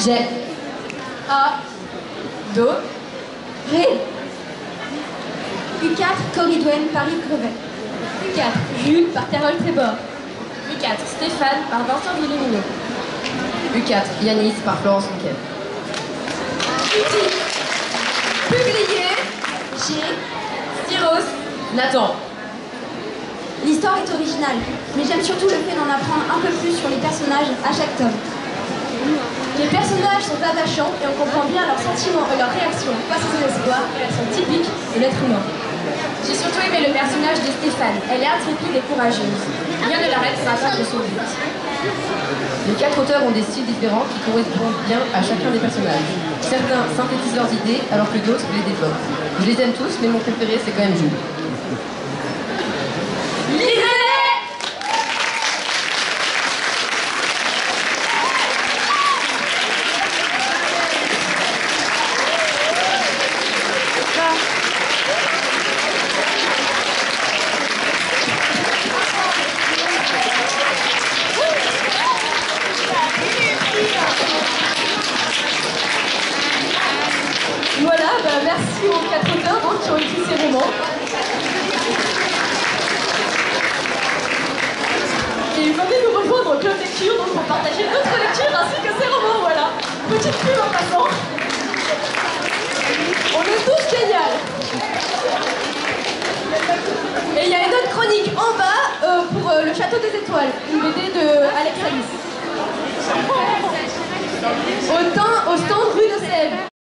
J'ai A, Do, Ré. U4, Corridouane par Yves Grevet. U4, Jules par Carole Trébor. U4, Stéphane par Vincent Villemino. U4, Yanis par Florence Miquel. Utile. Publié. G. Styros, Nathan. L'histoire est originale, mais j'aime surtout le fait d'en apprendre un peu plus sur les personnages à chaque tome. Les personnages sont attachants et on comprend bien leurs sentiments et leurs réactions face aux espoirs et elles sont typiques de l'être humain. j'ai surtout aimé le personnage de Stéphane. Elle est intrépide et courageuse. Rien ne l'arrête pour atteindre son but. Les 4 auteurs ont des styles différents qui correspondent bien à chacun des personnages. Certains synthétisent leurs idées alors que d'autres les développent. Je les aime tous, mais mon préféré c'est quand même Jules. Voilà, merci aux 4 auteurs donc, qui ont écrit ces romans. Et venez nous rejoindre au club lecture donc pour partager notre lecture ainsi que ces romans, voilà. Petite pub en passant. On est tous génial. Et il y a une autre chronique en bas pour Le Château des Étoiles, une BD de Alex Alice. Au stand rue de Sèvres.